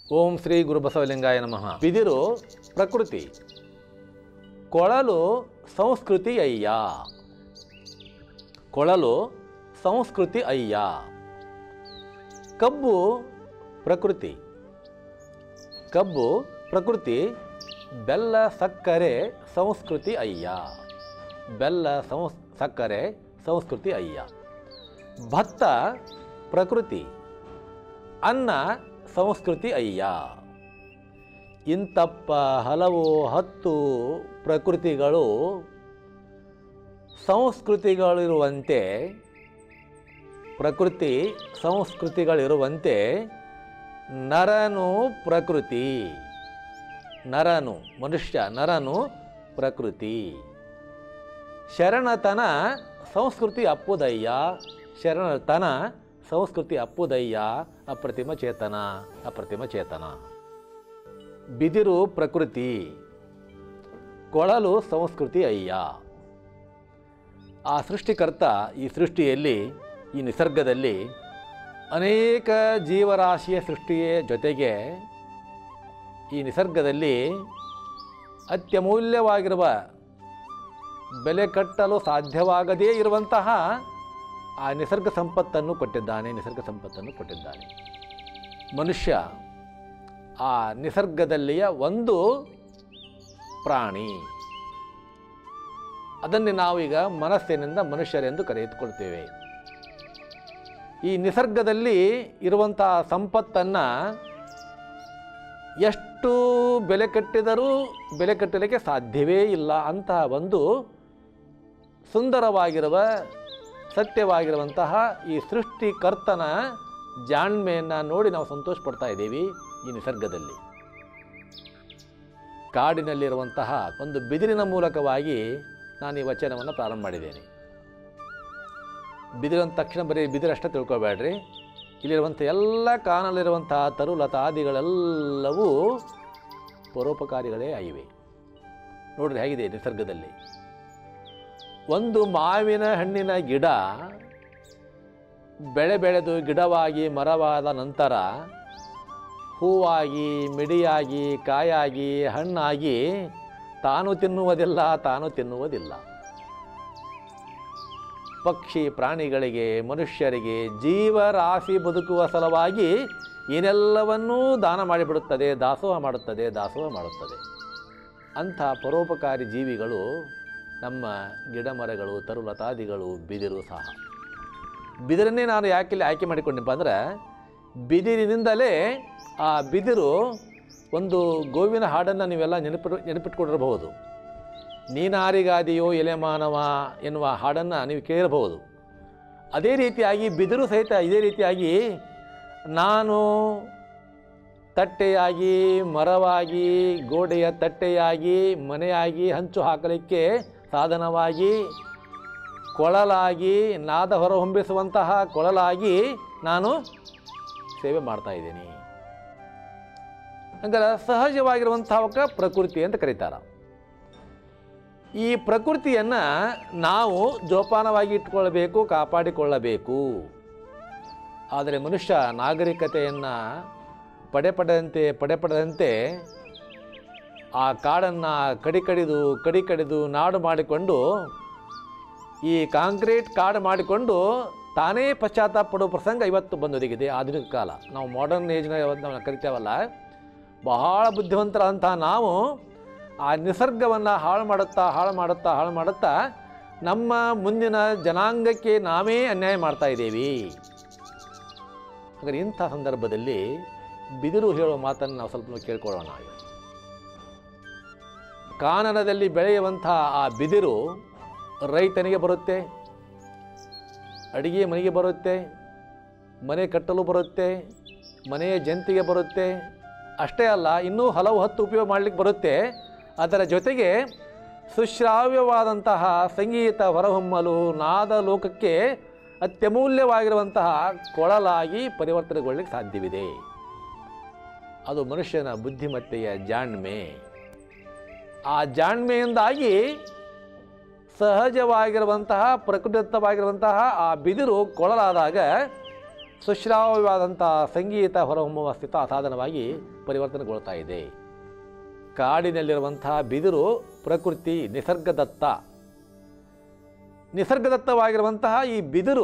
ಓಂ ಶ್ರೀ ಗುರುಬಸವಲಿಂಗಾಯ ನಮಃ. ಬಿದಿರು ಪ್ರಕೃತಿ, ಕೊಳಲು ಸಂಸ್ಕೃತಿ ಅಯ್ಯ. ಕೊಳಲು ಸಂಸ್ಕೃತಿ ಅಯ್ಯ. ಕಬ್ಬು ಪ್ರಕೃತಿ, ಕಬ್ಬು ಪ್ರಕೃತಿ. ಬೆಲ್ಲ ಸಕ್ಕರೆ ಸಂಸ್ಕೃತಿ ಅಯ್ಯ. ಬೆಲ್ಲ ಸಕ್ಕರೆ ಸಂಸ್ಕೃತಿ ಅಯ್ಯ. ಭತ್ತ ಪ್ರಕೃತಿ, ಅನ್ನ ಸಂಸ್ಕೃತಿ ಅಯ್ಯ. ಇಂತಪ್ಪ ಹಲವು 10 ಪ್ರಕೃತಿಗಳು ಸಂಸ್ಕೃತಿಗಳಿರುವಂತೆ, ಪ್ರಕೃತಿ ಸಂಸ್ಕೃತಿಗಳಿರುವಂತೆ ನರನು ಪ್ರಕೃತಿ. ನರನು ಮನುಷ್ಯ, ನರನು ಪ್ರಕೃತಿ. ಶರಣತನ ಸಂಸ್ಕೃತಿ ಅಪ್ಪುದಯ್ಯ. ಶರಣತನ ಸಂಸ್ಕೃತಿ ಅಪ್ಪುದಯ್ಯ. ಅಪ್ರತಿಮ ಚೇತನ, ಅಪ್ರತಿಮ ಚೇತನ. ಬಿದಿರು ಪ್ರಕೃತಿ, ಕೊಳಲು ಸಂಸ್ಕೃತಿ ಅಯ್ಯ. ಆ ಸೃಷ್ಟಿಕರ್ತ ಈ ಸೃಷ್ಟಿಯಲ್ಲಿ, ಈ ನಿಸರ್ಗದಲ್ಲಿ ಅನೇಕ ಜೀವರಾಶಿಯ ಸೃಷ್ಟಿಯ ಜೊತೆಗೆ ಈ ನಿಸರ್ಗದಲ್ಲಿ ಅತ್ಯಮೂಲ್ಯವಾಗಿರುವ, ಬೆಲೆ ಕಟ್ಟಲು ಸಾಧ್ಯವಾಗದೇ ಇರುವಂತಹ ಆ ನಿಸರ್ಗ ಸಂಪತ್ತನ್ನು ಕೊಟ್ಟಿದ್ದಾನೆ. ನಿಸರ್ಗ ಸಂಪತ್ತನ್ನು ಕೊಟ್ಟಿದ್ದಾನೆ. ಮನುಷ್ಯ ಆ ನಿಸರ್ಗದಲ್ಲಿಯ ಒಂದು ಪ್ರಾಣಿ. ಅದನ್ನೇ ನಾವೀಗ ಮನಸ್ಸಿನಿಂದ ಮನುಷ್ಯರೆಂದು ಕರೆದುಕೊಳ್ತೇವೆ. ಈ ನಿಸರ್ಗದಲ್ಲಿ ಇರುವಂತಹ ಸಂಪತ್ತನ್ನು ಎಷ್ಟು ಬೆಲೆ ಕಟ್ಟಿದರೂ ಬೆಲೆ ಕಟ್ಟಲಿಕ್ಕೆ ಸಾಧ್ಯವೇ ಇಲ್ಲ. ಅಂತಹ ಒಂದು ಸುಂದರವಾಗಿರುವ, ಸತ್ಯವಾಗಿರುವಂತಹ ಈ ಸೃಷ್ಟಿಕರ್ತನ ಜಾಣ್ಮೆಯನ್ನು ನೋಡಿ ನಾವು ಸಂತೋಷ ಪಡ್ತಾ ಇದ್ದೀವಿ. ಈ ನಿಸರ್ಗದಲ್ಲಿ ಕಾಡಿನಲ್ಲಿರುವಂತಹ ಒಂದು ಬಿದಿರಿನ ಮೂಲಕವಾಗಿ ನಾನು ಈ ವಚನವನ್ನು ಪ್ರಾರಂಭ ಮಾಡಿದ್ದೇನೆ. ಬಿದಿರು ಅಂದ ತಕ್ಷಣ ಬರೀ ಬಿದಿರಷ್ಟೇ ತಿಳ್ಕೊಬೇಡ್ರಿ. ಇಲ್ಲಿರುವಂಥ ಎಲ್ಲ ಕಾನಲ್ಲಿರುವಂತಹ ತರುಲತಾದಿಗಳೆಲ್ಲವೂ ಪರೋಪಕಾರಿಗಳೇ ಆಗಿವೆ. ನೋಡ್ರಿ ಹೇಗಿದೆ ನಿಸರ್ಗದಲ್ಲಿ. ಒಂದು ಮಾವಿನ ಹಣ್ಣಿನ ಗಿಡ ಬೆಳೆದು ಗಿಡವಾಗಿ ಮರವಾದ ನಂತರ ಹೂವಾಗಿ, ಮಿಡಿಯಾಗಿ, ಕಾಯಾಗಿ, ಹಣ್ಣಾಗಿ ತಾನು ತಿನ್ನುವುದಿಲ್ಲ. ಪಕ್ಷಿ ಪ್ರಾಣಿಗಳಿಗೆ, ಮನುಷ್ಯರಿಗೆ, ಜೀವರಾಶಿ ಬದುಕುವ ಸಲುವಾಗಿ ಏನೆಲ್ಲವನ್ನೂ ದಾನ ಮಾಡಿಬಿಡುತ್ತದೆ, ದಾಸೋಹ ಮಾಡುತ್ತದೆ. ಅಂಥ ಪರೋಪಕಾರಿ ಜೀವಿಗಳು ನಮ್ಮ ಗಿಡಮರಗಳು, ತರುಲತಾದಿಗಳು, ಬಿದಿರು ಸಹ. ಬಿದಿರನ್ನೇ ನಾನು ಯಾಕೆ ಆಯ್ಕೆ ಮಾಡಿಕೊಂಡಪ್ಪ ಅಂದ್ರೆ, ಬಿದಿರಿನಿಂದಲೇ ಆ ಬಿದಿರು ಒಂದು ಗೋವಿನ ಹಾಡನ್ನು ನೀವೆಲ್ಲ ನೆನಪಿಟ್ಕೊಂಡಿರಬಹುದು. ನೀನಾರಿಗಾದಿಯೋ ಎಲೆ ಮಾನವ ಎನ್ನುವ ಹಾಡನ್ನು ನೀವು ಕೇಳಬಹುದು. ಅದೇ ರೀತಿಯಾಗಿ ಬಿದಿರು ಸಹಿತ ಇದೇ ರೀತಿಯಾಗಿ ನಾನು ತಟ್ಟೆಯಾಗಿ, ಮರವಾಗಿ, ಗೋಡೆಯ ತಟ್ಟೆಯಾಗಿ, ಮನೆಯಾಗಿ, ಹಂಚು ಹಾಕಲಿಕ್ಕೆ ಸಾಧನವಾಗಿ, ಕೊಳಲಾಗಿ, ನಾದ ಹೊರಹೊಮ್ಮಿಸುವಂತಹ ಕೊಳಲಾಗಿ ನಾನು ಸೇವೆ ಮಾಡ್ತಾ ಇದ್ದೀನಿ. ಅಂದರೆ ಸಹಜವಾಗಿರುವಂಥವಕ್ಕೆ ಪ್ರಕೃತಿ ಅಂತ ಕರೀತಾರೆ. ಈ ಪ್ರಕೃತಿಯನ್ನು ನಾವು ಜೋಪಾನವಾಗಿ ಇಟ್ಕೊಳ್ಬೇಕು, ಕಾಪಾಡಿಕೊಳ್ಳಬೇಕು. ಆದರೆ ಮನುಷ್ಯ ನಾಗರಿಕತೆಯನ್ನು ಪಡೆಪಡೆದಂತೆ ಆ ಕಾಡನ್ನು ಕಡಿದು ನಾಡು ಮಾಡಿಕೊಂಡು, ಈ ಕಾಂಕ್ರೀಟ್ ಕಾಡು ಮಾಡಿಕೊಂಡು ತಾನೇ ಪಶ್ಚಾತ್ತಾಪ ಪಡುವ ಪ್ರಸಂಗ ಇವತ್ತು ಬಂದೊದಗಿದೆ. ಆಧುನಿಕ ಕಾಲ, ನಾವು ಮಾಡರ್ನ್ ಏಜ್ನ ನಾವು ಕರಿತೇವಲ್ಲ, ಬಹಳ ಬುದ್ಧಿವಂತರಂಥ ನಾವು ಆ ನಿಸರ್ಗವನ್ನು ಹಾಳು ಮಾಡುತ್ತಾ ನಮ್ಮ ಮುಂದಿನ ಜನಾಂಗಕ್ಕೆ ನಾವೇ ಅನ್ಯಾಯ ಮಾಡ್ತಾ ಇದ್ದೀವಿ. ಹಾಗಾದರೆ ಇಂಥ ಸಂದರ್ಭದಲ್ಲಿ ಬಿದಿರು ಹೇಳುವ ಮಾತನ್ನು ನಾವು ಸ್ವಲ್ಪ ಕೇಳ್ಕೊಳ್ಳೋಣ. ಕಾನನದಲ್ಲಿ ಬೆಳೆಯುವಂಥ ಆ ಬಿದಿರು ರೈತನಿಗೆ ಬರುತ್ತೆ, ಅಡಿಗೆ ಮನೆಗೆ ಬರುತ್ತೆ, ಮನೆ ಕಟ್ಟಲು ಬರುತ್ತೆ, ಮನೆಯ ಜಂತಿಗೆ ಬರುತ್ತೆ. ಅಷ್ಟೇ ಅಲ್ಲ, ಇನ್ನೂ ಹಲವು 10 ಉಪಯೋಗ ಮಾಡಲಿಕ್ಕೆ ಬರುತ್ತೆ. ಅದರ ಜೊತೆಗೆ ಸುಶ್ರಾವ್ಯವಾದಂತಹ ಸಂಗೀತ ಹೊರಹೊಮ್ಮಲು, ನಾದ ಲೋಕಕ್ಕೆ ಅತ್ಯಮೂಲ್ಯವಾಗಿರುವಂತಹ ಕೊಳಲಾಗಿ ಪರಿವರ್ತನೆಗೊಳ್ಳಲಿಕ್ಕೆ ಸಾಧ್ಯವಿದೆ. ಅದು ಮನುಷ್ಯನ ಬುದ್ಧಿಮತ್ತೆಯ ಜಾಣ್ಮೆ. ಆ ಜಾಣ್ಮೆಯಿಂದಾಗಿ ಸಹಜವಾಗಿರುವಂತಹ, ಪ್ರಕೃತಿದತ್ತವಾಗಿರುವಂತಹ ಆ ಬಿದಿರು ಕೊಳಲಾದಾಗ ಸುಶ್ರಾವ್ಯವಾದಂಥ ಸಂಗೀತ ಹೊರಹೊಮ್ಮುವ ಸ್ಥಿತ ಸಾಧನವಾಗಿ ಪರಿವರ್ತನೆಗೊಳ್ತಾ ಇದೆ. ಕಾಡಿನಲ್ಲಿರುವಂತಹ ಬಿದಿರು ಪ್ರಕೃತಿ ನಿಸರ್ಗದತ್ತ. ನಿಸರ್ಗದತ್ತವಾಗಿರುವಂತಹ ಈ ಬಿದಿರು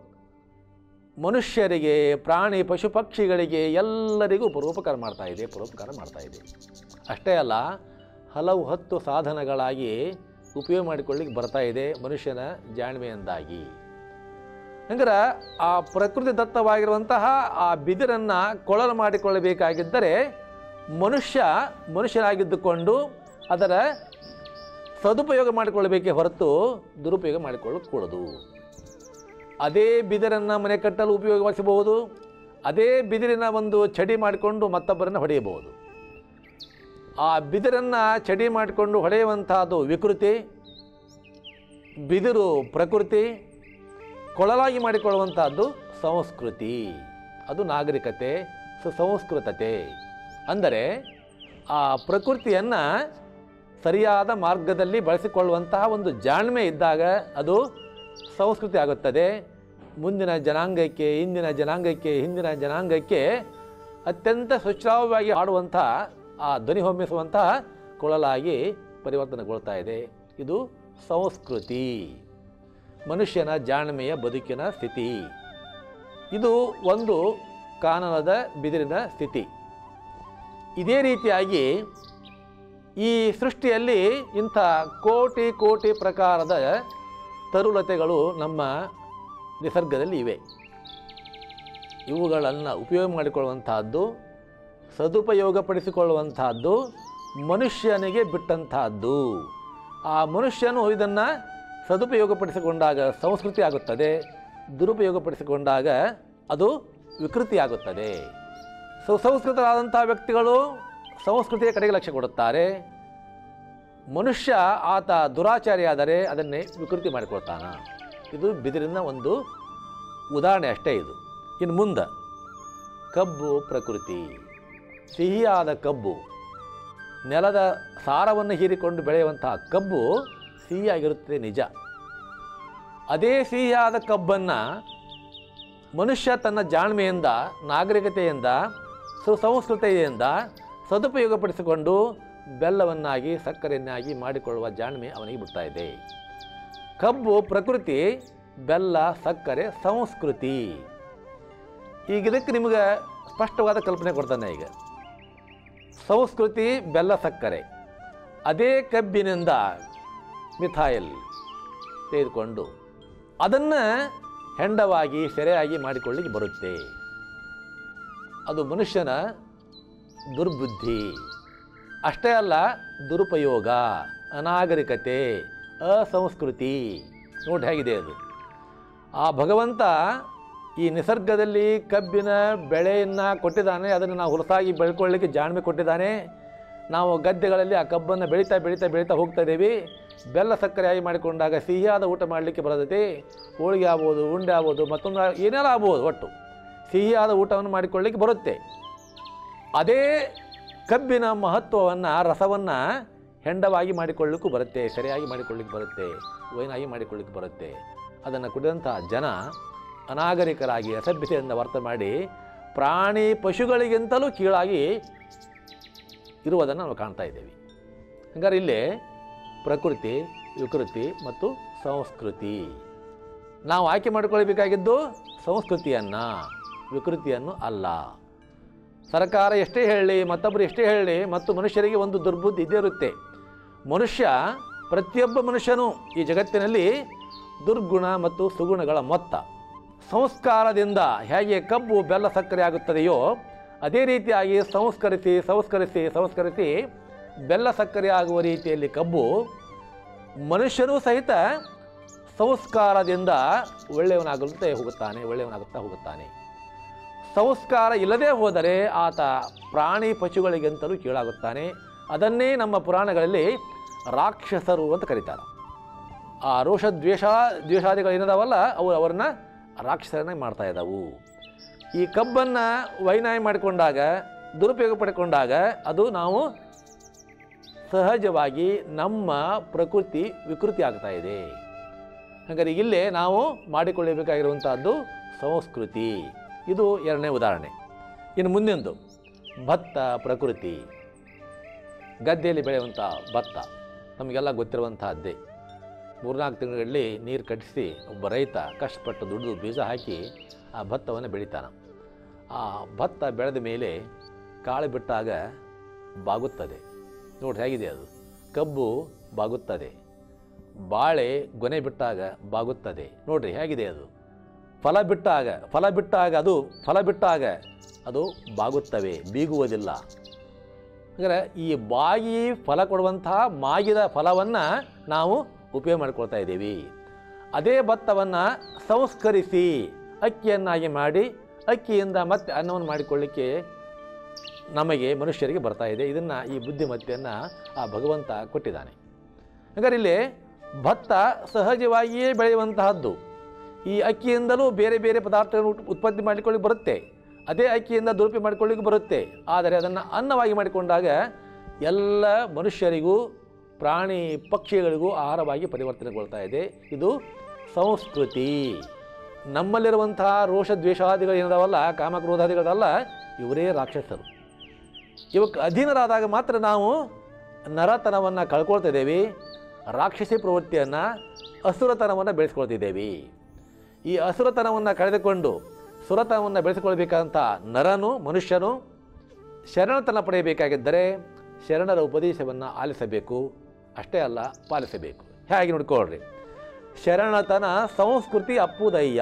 ಮನುಷ್ಯರಿಗೆ, ಪ್ರಾಣಿ ಪಶು ಪಕ್ಷಿಗಳಿಗೆ ಎಲ್ಲರಿಗೂ ಪರೋಪಕಾರ ಮಾಡ್ತಾ ಇದೆ. ಅಷ್ಟೇ ಅಲ್ಲ, ಹಲವು ಹತ್ತು ಸಾಧನಗಳಾಗಿ ಉಪಯೋಗ ಮಾಡಿಕೊಳ್ಳಿಕ್ಕೆ ಬರ್ತಾ ಇದೆ ಮನುಷ್ಯನ ಜಾಣ್ಮೆಯಿಂದಾಗಿ. ಹಂಗಾರೆ ಆ ಪ್ರಕೃತಿ ದತ್ತವಾಗಿರುವಂತಹ ಆ ಬಿದಿರನ್ನು ಕೊಳಲು ಮಾಡಿಕೊಳ್ಳಬೇಕಾಗಿದ್ದರೆ ಮನುಷ್ಯನಾಗಿದ್ದುಕೊಂಡು ಅದರ ಸದುಪಯೋಗ ಮಾಡಿಕೊಳ್ಳಬೇಕೇ ಹೊರತು ದುರುಪಯೋಗ ಮಾಡಿಕೊಳ್ಳக்கூಡದು. ಅದೇ ಬಿದಿರನ್ನು ಮನೆ ಕಟ್ಟಲು ಉಪಯೋಗಿಸಬಹುದು. ಅದೇ ಬಿದಿರಿನ ಒಂದು ಚಡಿ ಮಾಡಿಕೊಂಡು ಮತ್ತೊಬ್ಬರನ್ನು ಹೊಡೆಯಬಹುದು. ಆ ಬಿದಿರನ್ನು ಚಡಿ ಮಾಡಿಕೊಂಡು ಹೊಡೆಯುವಂತಹದ್ದು ವಿಕೃತಿ, ಬಿದಿರು ಪ್ರಕೃತಿ, ಕೊಳಲಾಗಿ ಮಾಡಿಕೊಳ್ಳುವಂತಹದ್ದು ಸಂಸ್ಕೃತಿ. ಅದು ನಾಗರಿಕತೆ, ಸುಸಂಸ್ಕೃತತೆ. ಅಂದರೆ ಆ ಪ್ರಕೃತಿಯನ್ನು ಸರಿಯಾದ ಮಾರ್ಗದಲ್ಲಿ ಬಳಸಿಕೊಳ್ಳುವಂತಹ ಒಂದು ಜಾಣ್ಮೆ ಇದ್ದಾಗ ಅದು ಸಂಸ್ಕೃತಿ ಆಗುತ್ತದೆ. ಮುಂದಿನ ಜನಾಂಗಕ್ಕೆ, ಇಂದಿನ ಜನಾಂಗಕ್ಕೆ, ಹಿಂದಿನ ಜನಾಂಗಕ್ಕೆ ಅತ್ಯಂತ ಸುಶ್ರಾವ್ಯವಾಗಿ ಹಾಡುವಂಥ ಆ ಧ್ವನಿ ಹೊಮ್ಮಿಸುವಂತಹ ಕೊಳಲಾಗಿ ಪರಿವರ್ತನೆಗೊಳ್ತಾ ಇದೆ. ಇದು ಸಂಸ್ಕೃತಿ, ಮನುಷ್ಯನ ಜಾಣ್ಮೆಯ ಬದುಕಿನ ಸ್ಥಿತಿ. ಇದು ಒಂದು ಕಾನನದ ಬಿದಿರಿನ ಸ್ಥಿತಿ. ಇದೇ ರೀತಿಯಾಗಿ ಈ ಸೃಷ್ಟಿಯಲ್ಲಿ ಇಂಥ ಕೋಟಿ ಕೋಟಿ ಪ್ರಕಾರದ ತರುಲತೆಗಳು ನಮ್ಮ ನಿಸರ್ಗದಲ್ಲಿ ಇವೆ. ಇವುಗಳನ್ನು ಉಪಯೋಗ ಮಾಡಿಕೊಳ್ಳುವಂತಹದ್ದು, ಸದುಪಯೋಗಪಡಿಸಿಕೊಳ್ಳುವಂತಹದ್ದು ಮನುಷ್ಯನಿಗೆ ಬಿಟ್ಟಂತಹದ್ದು. ಆ ಮನುಷ್ಯನು ಇದನ್ನು ಸದುಪಯೋಗಪಡಿಸಿಕೊಂಡಾಗ ಸಂಸ್ಕೃತಿ ಆಗುತ್ತದೆ, ದುರುಪಯೋಗಪಡಿಸಿಕೊಂಡಾಗ ಅದು ವಿಕೃತಿ ಆಗುತ್ತದೆ. ಸುಸಂಸ್ಕೃತರಾದಂಥ ವ್ಯಕ್ತಿಗಳು ಸಂಸ್ಕೃತಿಯ ಕಡೆಗೆ ಲಕ್ಷ್ಯ ಕೊಡುತ್ತಾರೆ. ಮನುಷ್ಯ ಆತ ದುರಾಚಾರಿಯಾದರೆ ಅದನ್ನೇ ವಿಕೃತಿ ಮಾಡಿಕೊಳ್ತಾನ. ಇದು ಬಿದಿರಿನ ಒಂದು ಉದಾಹರಣೆ ಅಷ್ಟೇ. ಇದು ಇನ್ನು ಮುಂದೆ ಕಬ್ಬು ಪ್ರಕೃತಿ. ಸಿಹಿಯಾದ ಕಬ್ಬು, ನೆಲದ ಸಾರವನ್ನು ಹೀರಿಕೊಂಡು ಬೆಳೆಯುವಂತಹ ಕಬ್ಬು ಸಿಹಿಯಾಗಿರುತ್ತದೆ ನಿಜ. ಅದೇ ಸಿಹಿಯಾದ ಕಬ್ಬನ್ನು ಮನುಷ್ಯ ತನ್ನ ಜಾಣ್ಮೆಯಿಂದ, ನಾಗರಿಕತೆಯಿಂದ, ಸುಸಂಸ್ಕೃತೆಯಿಂದ ಸದುಪಯೋಗಪಡಿಸಿಕೊಂಡು ಬೆಲ್ಲವನ್ನಾಗಿ, ಸಕ್ಕರೆಯನ್ನಾಗಿ ಮಾಡಿಕೊಳ್ಳುವ ಜಾಣ್ಮೆ ಅವನಿಗೆ ಬಿಡ್ತಾ ಇದೆ. ಕಬ್ಬು ಪ್ರಕೃತಿ, ಬೆಲ್ಲ ಸಕ್ಕರೆ ಸಂಸ್ಕೃತಿ. ಈಗ ಇದಕ್ಕೆ ನಿಮಗೆ ಸ್ಪಷ್ಟವಾದ ಕಲ್ಪನೆ ಕೊಡ್ತಾನೆ. ಈಗ ಸಂಸ್ಕೃತಿ ಬೆಲ್ಲ ಸಕ್ಕರೆ, ಅದೇ ಕಬ್ಬಿನಿಂದ ಮಿಥಾಯಿಲ್ ತೆಗೆದುಕೊಂಡು ಅದನ್ನು ಹೆಂಡವಾಗಿ, ಸೆರೆಯಾಗಿ ಮಾಡಿಕೊಳ್ಳಿಕ್ಕೆ ಬರುತ್ತೆ. ಅದು ಮನುಷ್ಯನ ದುರ್ಬುದ್ಧಿ. ಅಷ್ಟೇ ಅಲ್ಲ, ದುರುಪಯೋಗ, ಅನಾಗರಿಕತೆ, ಅಸಂಸ್ಕೃತಿ. ನೋಡಿ ಹೇಗಿದೆ ಅದು. ಆ ಭಗವಂತ ಈ ನಿಸರ್ಗದಲ್ಲಿ ಕಬ್ಬಿನ ಬೆಳೆಯನ್ನು ಕೊಟ್ಟಿದ್ದಾನೆ. ಅದನ್ನು ನಾವು ಹುಲಸಾಗಿ ಬೆಳ್ಕೊಳ್ಳಿಕ್ಕೆ ಜಾಣ್ಮೆ ಕೊಟ್ಟಿದ್ದಾನೆ. ನಾವು ಗದ್ದೆಗಳಲ್ಲಿ ಆ ಕಬ್ಬನ್ನು ಬೆಳೀತಾ ಬೆಳೀತಾ ಬೆಳೀತಾ ಹೋಗ್ತಾ ಇದ್ದೀವಿ. ಬೆಲ್ಲ ಸಕ್ಕರೆಯಾಗಿ ಮಾಡಿಕೊಂಡಾಗ ಸಿಹಿಯಾದ ಊಟ ಮಾಡಲಿಕ್ಕೆ ಬರತೈತಿ. ಹೋಳಿಗೆ ಆಗ್ಬೋದು, ಉಂಡೆ ಆಗ್ಬೋದು, ಮತ್ತೊಂದು ಏನೆಲ್ಲ ಆಗ್ಬೋದು, ಒಟ್ಟು ಸಿಹಿಯಾದ ಊಟವನ್ನು ಮಾಡಿಕೊಳ್ಳಿಕ್ಕೆ ಬರುತ್ತೆ. ಅದೇ ಕಬ್ಬಿನ ಮಹತ್ವವನ್ನು, ರಸವನ್ನು ಹೆಂಡವಾಗಿ ಮಾಡಿಕೊಳ್ಳಿಕ್ಕೂ ಬರುತ್ತೆ, ಸರಿಯಾಗಿ ಮಾಡಿಕೊಳ್ಳಿಕ್ಕೆ ಬರುತ್ತೆ, ವೈನಾಗಿ ಮಾಡಿಕೊಳ್ಳಿಕ್ಕೆ ಬರುತ್ತೆ. ಅದನ್ನು ಕುಡಿದಂಥ ಜನ ಅನಾಗರಿಕರಾಗಿ ಅಸಭ್ಯತೆಯಿಂದ ವರ್ತನೆ ಮಾಡಿ ಪ್ರಾಣಿ ಪಶುಗಳಿಗಿಂತಲೂ ಕೀಳಾಗಿ ಇರುವುದನ್ನು ನಾವು ಕಾಣ್ತಾ ಇದ್ದೇವೆ. ಹಾಗಾದ್ರೆ ಇಲ್ಲೇ ಪ್ರಕೃತಿ, ವಿಕೃತಿ ಮತ್ತು ಸಂಸ್ಕೃತಿ. ನಾವು ಆಯ್ಕೆ ಮಾಡಿಕೊಳ್ಳಬೇಕಾಗಿದ್ದು ಸಂಸ್ಕೃತಿಯನ್ನು, ವಿಕೃತಿಯನ್ನು ಅಲ್ಲ. ಸರ್ಕಾರ ಎಷ್ಟೇ ಹೇಳಲಿ, ಮತ್ತೊಬ್ಬರು ಎಷ್ಟೇ ಹೇಳಲಿ, ಮತ್ತು ಮನುಷ್ಯರಿಗೆ ಒಂದು ದುರ್ಬುದ್ಧಿ ಇದ್ದೇ ಇರುತ್ತೆ. ಮನುಷ್ಯ, ಪ್ರತಿಯೊಬ್ಬ ಮನುಷ್ಯನೂ ಈ ಜಗತ್ತಿನಲ್ಲಿ ದುರ್ಗುಣ ಮತ್ತು ಸುಗುಣಗಳ ಮೊತ್ತ. ಸಂಸ್ಕಾರದಿಂದ ಹೇಗೆ ಕಬ್ಬು ಬೆಲ್ಲ ಸಕ್ಕರೆ ಆಗುತ್ತದೆಯೋ ಅದೇ ರೀತಿಯಾಗಿ ಸಂಸ್ಕರಿಸಿ ಸಂಸ್ಕರಿಸಿ ಸಂಸ್ಕರಿಸಿ ಬೆಲ್ಲ ಸಕ್ಕರೆ ಆಗುವ ರೀತಿಯಲ್ಲಿ ಕಬ್ಬು ಮನುಷ್ಯನೂ ಸಹಿತ ಸಂಸ್ಕಾರದಿಂದ ಒಳ್ಳೆಯವನಾಗುತ್ತಾ ಹೋಗುತ್ತಾನೆ. ಸಂಸ್ಕಾರ ಇಲ್ಲದೆ ಹೋದರೆ ಆತ ಪ್ರಾಣಿ ಪಶುಗಳಿಗಿಂತಲೂ ಕೀಳಾಗುತ್ತಾನೆ. ಅದನ್ನೇ ನಮ್ಮ ಪುರಾಣಗಳಲ್ಲಿ ರಾಕ್ಷಸರು ಅಂತ ಕರೀತಾರೆ. ಆ ರೋಷ ದ್ವೇಷಾದಿಗಳೇನದಾವಲ್ಲ ಅವು ಅವರನ್ನು ರಾಕ್ಷಸರನ್ನಾಗಿ ಮಾಡ್ತಾ ಇದ್ದಾವು. ಈ ಕಬ್ಬನ್ನು ವೈನಾಯಿ ಮಾಡಿಕೊಂಡಾಗ, ದುರುಪಯೋಗ ಪಡ್ಕೊಂಡಾಗ ಅದು ನಾವು ಸಹಜವಾಗಿ ನಮ್ಮ ಪ್ರಕೃತಿ ವಿಕೃತಿ ಆಗ್ತಾ ಇದೆ. ಹಾಗಾದರೆ ಇಲ್ಲೇ ನಾವು ಮಾಡಿಕೊಳ್ಳಬೇಕಾಗಿರುವಂಥದ್ದು ಸಂಸ್ಕೃತಿ. ಇದು ಎರಡನೇ ಉದಾಹರಣೆ. ಇನ್ನು ಮುಂದೊಂದು ಭತ್ತ ಪ್ರಕೃತಿ. ಗದ್ದೆಯಲ್ಲಿ ಬೆಳೆಯುವಂಥ ಭತ್ತ ನಮಗೆಲ್ಲ ಗೊತ್ತಿರುವಂತಹದ್ದೇ. 3-4 ತಿಂಗಳಲ್ಲಿ ನೀರು ಕಟ್ಟಿಸಿ ಒಬ್ಬ ರೈತ ಕಷ್ಟಪಟ್ಟು ದುಡಿದು ಬೀಜ ಹಾಕಿ ಆ ಭತ್ತವನ್ನು ಬೆಳಿತಾನೆ. ಆ ಭತ್ತ ಬೆಳೆದ ಮೇಲೆ ಕಾಳು ಬಿಟ್ಟಾಗ ಬಾಗುತ್ತದೆ. ನೋಡಿ ಹೇಗಿದೆ ಅದು. ಕಬ್ಬು ಬಾಗುತ್ತದೆ, ಬಾಳೆ ಗೊನೆ ಬಿಟ್ಟಾಗ ಬಾಗುತ್ತದೆ. ನೋಡ್ರಿ ಹೇಗಿದೆ ಅದು. ಫಲ ಬಿಟ್ಟಾಗ ಅದು ಬಾಗುತ್ತವೆ, ಬೀಗುವುದಿಲ್ಲ. ಅಂದರೆ ಈ ಬಾಗಿ ಫಲ ಕೊಡುವಂತಹ ಮಾಗಿದ ಫಲವನ್ನು ನಾವು ಉಪಯೋಗ ಮಾಡಿಕೊಳ್ತಾ ಇದ್ದೀವಿ. ಅದೇ ಭತ್ತವನ್ನು ಸಂಸ್ಕರಿಸಿ ಅಕ್ಕಿಯನ್ನಾಗಿ ಮಾಡಿ ಅಕ್ಕಿಯಿಂದ ಮತ್ತೆ ಅನ್ನವನ್ನು ಮಾಡಿಕೊಳ್ಳಿಕ್ಕೆ ನಮಗೆ ಮನುಷ್ಯರಿಗೆ ಬರ್ತಾ ಇದೆ. ಇದನ್ನು ಈ ಬುದ್ಧಿಮತ್ತೆಯನ್ನು ಆ ಭಗವಂತ ಕೊಟ್ಟಿದ್ದಾನೆ. ಹಾಗಾದ್ರೆ ಇಲ್ಲಿ ಭತ್ತ ಸಹಜವಾಗಿಯೇ ಬೆಳೆಯುವಂತಹದ್ದು. ಈ ಅಕ್ಕಿಯಿಂದಲೂ ಬೇರೆ ಬೇರೆ ಪದಾರ್ಥಗಳನ್ನು ಉತ್ಪತ್ತಿ ಮಾಡಿಕೊಳ್ಳಿಕ್ಕೆ ಬರುತ್ತೆ. ಅದೇ ಅಕ್ಕಿಯಿಂದ ದುರುಪಯೋಗ ಮಾಡಿಕೊಳ್ಳಿಕ್ಕೆ ಬರುತ್ತೆ. ಆದರೆ ಅದನ್ನು ಅನ್ನವಾಗಿ ಮಾಡಿಕೊಂಡಾಗ ಎಲ್ಲ ಮನುಷ್ಯರಿಗೂ ಪ್ರಾಣಿ ಪಕ್ಷಿಗಳಿಗೂ ಆಹಾರವಾಗಿ ಪರಿವರ್ತನೆಗೊಳ್ತಾ ಇದೆ. ಇದು ಸಂಸ್ಕೃತಿ. ನಮ್ಮಲ್ಲಿರುವಂತಹ ರೋಷ ದ್ವೇಷಾದಿಗಳು ಏನದವಲ್ಲ, ಕಾಮಕ್ರೋಧಾದಿಗಳಲ್ಲ, ಇವರೇ ರಾಕ್ಷಸರು. ಇವಕ್ಕೆ ಅಧೀನರಾದಾಗ ಮಾತ್ರ ನಾವು ನರತನವನ್ನು ಕಳ್ಕೊಳ್ತಿದ್ದೇವೆ, ರಾಕ್ಷಸಿ ಪ್ರವೃತ್ತಿಯನ್ನು, ಅಸುರತನವನ್ನು ಬೆಳೆಸ್ಕೊಳ್ತಿದ್ದೇವೆ. ಈ ಅಸುರತನವನ್ನು ಕಳೆದುಕೊಂಡು ಸುರತನವನ್ನು ಬೆಳೆಸಿಕೊಳ್ಬೇಕಂತ ನರನು, ಮನುಷ್ಯನು ಶರಣತನ ಪಡೆಯಬೇಕಾಗಿದ್ದರೆ ಶರಣರ ಉಪದೇಶವನ್ನು ಆಲಿಸಬೇಕು. ಅಷ್ಟೇ ಅಲ್ಲ, ಪಾಲಿಸಬೇಕು. ಹೇಗೆ ನೋಡ್ಕೊಳ್ರಿ. ಶರಣತನ ಸಂಸ್ಕೃತಿ ಅಪ್ಪುದಯ್ಯ.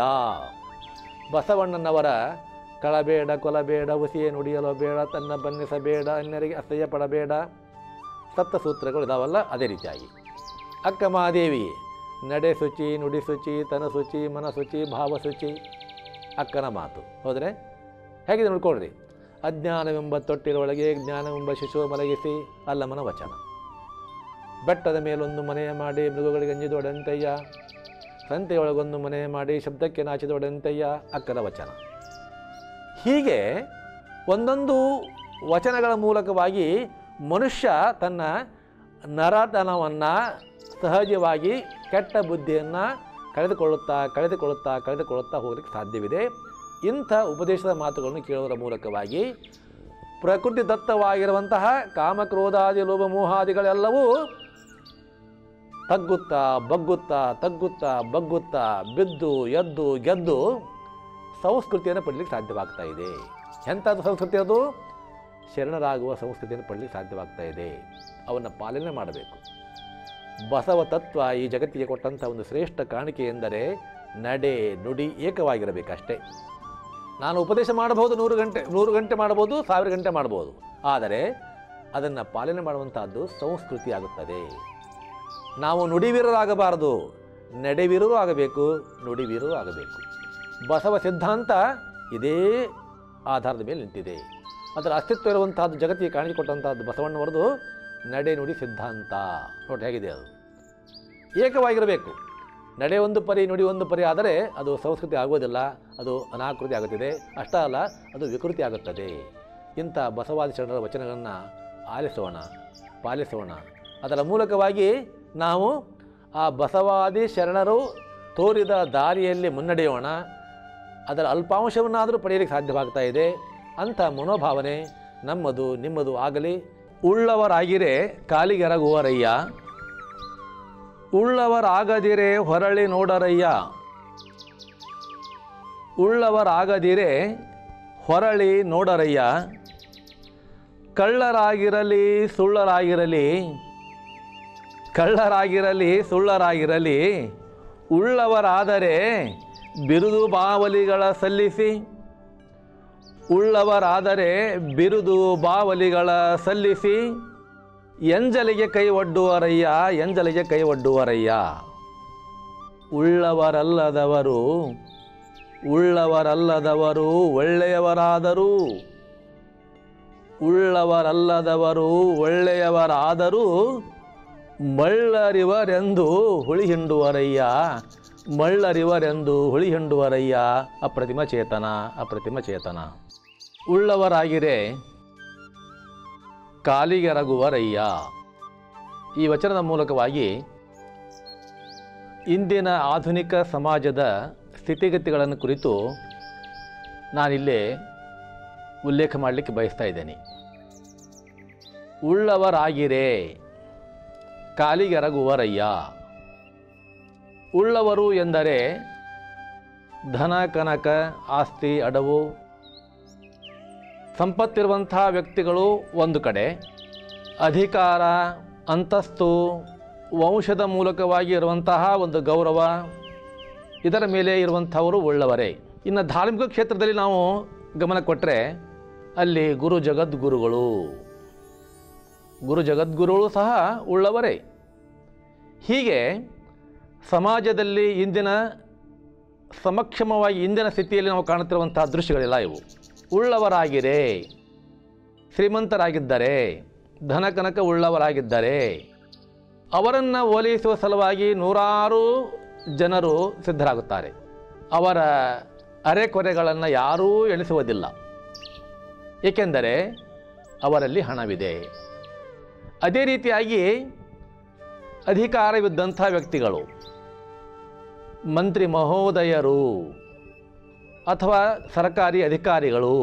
ಬಸವಣ್ಣನವರ ಕಳಬೇಡ, ಕೊಲಬೇಡ, ಹುಸಿಯೇ ನುಡಿಯಲು ಬೇಡ, ತನ್ನ ಬನ್ನಿಸಬೇಡ, ಅನ್ಯರಿಗೆ ಅಸಹ್ಯ ಪಡಬೇಡ ಸಪ್ತಸೂತ್ರಗಳು ಇದಾವಲ್ಲ, ಅದೇ ರೀತಿಯಾಗಿ ಅಕ್ಕ ಮಹಾದೇವಿ ನಡೆ ಶುಚಿ, ನುಡಿ ಶುಚಿ, ತನ ಶುಚಿ, ಮನ ಶುಚಿ, ಭಾವ ಶುಚಿ, ಅಕ್ಕನ ಮಾತು. ಹೋದರೆ ಹೇಗಿದೆ ನೋಡ್ಕೊಳ್ರಿ. ಅಜ್ಞಾನವೆಂಬ ತೊಟ್ಟಿರೊಳಗೆ ಜ್ಞಾನವೆಂಬ ಶಿಶು ಮಲಗಿಸಿ ಅಲ್ಲಮನ ವಚನ. ಬೆಟ್ಟದ ಮೇಲೊಂದು ಮನೆಯ ಮಾಡಿ ಮೃಗಗಳಿಗೆ ಅಂಜಿದೊಡಂತಯ್ಯ, ಸಂತೆಯೊಳಗೊಂದು ಮನೆಯ ಮಾಡಿ ಶಬ್ದಕ್ಕೆ ನಾಚಿದೊಡಂತಯ್ಯ, ಅಕ್ಕನ ವಚನ. ಹೀಗೆ ಒಂದೊಂದು ವಚನಗಳ ಮೂಲಕವಾಗಿ ಮನುಷ್ಯ ತನ್ನ ನರತನವನ್ನು ಸಹಜವಾಗಿ ಕೆಟ್ಟ ಬುದ್ಧಿಯನ್ನು ಕಳೆದುಕೊಳ್ಳುತ್ತಾ ಹೋಗಲಿಕ್ಕೆ ಸಾಧ್ಯವಿದೆ. ಇಂಥ ಉಪದೇಶದ ಮಾತುಗಳನ್ನು ಕೇಳುವುದರ ಮೂಲಕವಾಗಿ ಪ್ರಕೃತಿ ದತ್ತವಾಗಿರುವಂತಹ ಕಾಮಕ್ರೋಧಾದಿ ಲೋಭ ಮೋಹಾದಿಗಳೆಲ್ಲವೂ ಬಗ್ಗುತ್ತಾ ಬಿದ್ದು ಎದ್ದು ಗೆದ್ದು ಸಂಸ್ಕೃತಿಯನ್ನು ಪಡಲಿಕ್ಕೆ ಸಾಧ್ಯವಾಗ್ತಾ ಇದೆ. ಎಂಥದ್ದು ಸಂಸ್ಕೃತಿ? ಅದು ಶರಣರಾಗುವ ಸಂಸ್ಕೃತಿಯನ್ನು ಪಡಲಿಕ್ಕೆ ಸಾಧ್ಯವಾಗ್ತಾ ಇದೆ. ಅವನ್ನು ಪಾಲನೆ ಮಾಡಬೇಕು. ಬಸವ ತತ್ವ ಈ ಜಗತ್ತಿಗೆ ಕೊಟ್ಟಂಥ ಒಂದು ಶ್ರೇಷ್ಠ ಕಾಣಿಕೆ ಎಂದರೆ ನಡೆ ನುಡಿ ಏಕವಾಗಿರಬೇಕಷ್ಟೇ. ನಾನು ಉಪದೇಶ ಮಾಡಬಹುದು, 100 ಗಂಟೆ ಮಾಡಬಹುದು, 1000 ಗಂಟೆ ಮಾಡಬಹುದು. ಆದರೆ ಅದನ್ನು ಪಾಲನೆ ಮಾಡುವಂತಹದ್ದು ಸಂಸ್ಕೃತಿ ಆಗುತ್ತದೆ. ನಾವು ನುಡಿವೀರರಾಗಬಾರದು, ನಡೆವೀರರೂ ಆಗಬೇಕು, ನುಡಿವೀರರೂ ಆಗಬೇಕು. ಬಸವ ಸಿದ್ಧಾಂತ ಇದೇ ಆಧಾರದ ಮೇಲೆ ನಿಂತಿದೆ. ಅದರ ಅಸ್ತಿತ್ವ ಇರುವಂತಹದ್ದು ಜಗತ್ತಿಗೆ ಕಾಣಿಸಿಕೊಟ್ಟಂತಹದ್ದು ಬಸವಣ್ಣವರದು ನಡೆ ನುಡಿ ಸಿದ್ಧಾಂತ. ನೋಡಿ ಹೇಗಿದೆ. ಅದು ಏಕವಾಗಿರಬೇಕು. ನಡೆ ಒಂದು ಪರಿ, ನುಡಿ ಒಂದು ಪರಿ ಆದರೆ ಅದು ಸಂಸ್ಕೃತಿ ಆಗುವುದಿಲ್ಲ, ಅದು ಅನಾಕೃತಿ ಆಗುತ್ತದೆ. ಅಷ್ಟೇ ಅಲ್ಲ, ಅದು ವಿಕೃತಿ ಆಗುತ್ತದೆ. ಇಂಥ ಬಸವಾದಿ ಶರಣರ ವಚನಗಳನ್ನು ಆಲಿಸೋಣ, ಪಾಲಿಸೋಣ. ಅದರ ಮೂಲಕವಾಗಿ ನಾವು ಆ ಬಸವಾದಿ ಶರಣರು ತೋರಿದ ದಾರಿಯಲ್ಲಿ ಮುನ್ನಡೆಯೋಣ. ಅದರ ಅಲ್ಪಾಂಶವನ್ನಾದರೂ ಪಡೆಯಲಿಕ್ಕೆ ಸಾಧ್ಯವಾಗ್ತಾ ಇದೆ. ಅಂಥ ಮನೋಭಾವನೆ ನಮ್ಮದು, ನಿಮ್ಮದು ಆಗಲಿ. ಉಳ್ಳವರಾಗಿರೆ ಕಾಲಿಗೆರಗುವರಯ್ಯ, ಉಳ್ಳವರಾಗದಿರೆ ಹೊರಳಿ ನೋಡರಯ್ಯ, ಉಳ್ಳವರಾಗದಿರೆ ಹೊರಳಿ ನೋಡರಯ್ಯ, ಕಳ್ಳರಾಗಿರಲಿ ಸುಳ್ಳರಾಗಿರಲಿ ಉಳ್ಳವರಾದರೆ ಬಿರುದು ಬಾವಲಿಗಳ ಸಲ್ಲಿಸಿ, ಉಳ್ಳವರಾದರೆ ಬಿರುದು ಬಾವಲಿಗಳ ಸಲ್ಲಿಸಿ, ಎಂಜಲಿಗೆ ಕೈ ಒಡ್ಡುವರಯ್ಯ, ಉಳ್ಳವರಲ್ಲದವರು ಒಳ್ಳೆಯವರಾದರೂ ಮಳ್ಳರಿವರೆಂದು ಹುಳಿ ಹಿಂಡುವರಯ್ಯ. ಅಪ್ರತಿಮ ಚೇತನ. ಉಳ್ಳವರಾಗಿರೆ ಕಾಲಿಗೆರಗುವರಯ್ಯ. ಈ ವಚನದ ಮೂಲಕವಾಗಿ ಇಂದಿನ ಆಧುನಿಕ ಸಮಾಜದ ಸ್ಥಿತಿಗತಿಗಳನ್ನು ಕುರಿತು ನಾನಿಲ್ಲಿ ಉಲ್ಲೇಖ ಮಾಡಲಿಕ್ಕೆ ಬಯಸ್ತಾ ಇದ್ದೇನೆ. ಉಳ್ಳವರಾಗಿರೇ ಕಾಲಿಗೆರಗುವರಯ್ಯ. ಉಳ್ಳವರು ಎಂದರೆ ಧನ ಕನಕ ಆಸ್ತಿ ಅಡವು ಸಂಪತ್ತಿರುವಂಥ ವ್ಯಕ್ತಿಗಳು ಒಂದು ಕಡೆ, ಅಧಿಕಾರ ಅಂತಸ್ತು ವಂಶದ ಮೂಲಕವಾಗಿ ಇರುವಂತಹ ಒಂದು ಗೌರವ ಇದರ ಮೇಲೆ ಇರುವಂಥವರು ಉಳ್ಳವರೇ. ಇನ್ನು ಧಾರ್ಮಿಕ ಕ್ಷೇತ್ರದಲ್ಲಿ ನಾವು ಗಮನ ಕೊಟ್ಟರೆ ಅಲ್ಲಿ ಗುರು ಜಗದ್ಗುರುಗಳು ಸಹ ಉಳ್ಳವರೇ. ಹೀಗೆ ಸಮಾಜದಲ್ಲಿ ಇಂದಿನ ಸಮಕ್ಷಮವಾಗಿ ಇಂದಿನ ಸ್ಥಿತಿಯಲ್ಲಿ ನಾವು ಕಾಣುತ್ತಿರುವಂಥ ದೃಶ್ಯಗಳೆಲ್ಲ ಇವು. ಉಳ್ಳವರಾಗಿರೇ, ಶ್ರೀಮಂತರಾಗಿದ್ದರೆ, ಧನ ಕನಕ ಉಳ್ಳವರಾಗಿದ್ದರೆ ಅವರನ್ನು ಓಲೈಸುವ ಸಲುವಾಗಿ ನೂರಾರು ಜನರು ಸಿದ್ಧರಾಗುತ್ತಾರೆ. ಅವರ ಅರೆಕೊರೆಗಳನ್ನು ಯಾರೂ ಎಣಿಸುವುದಿಲ್ಲ, ಏಕೆಂದರೆ ಅವರಲ್ಲಿ ಹಣವಿದೆ. ಅದೇ ರೀತಿಯಾಗಿ ಅಧಿಕಾರವಿದ್ದಂಥ ವ್ಯಕ್ತಿಗಳು, ಮಂತ್ರಿ ಮಹೋದಯರು ಅಥವಾ ಸರ್ಕಾರಿ ಅಧಿಕಾರಿಗಳು,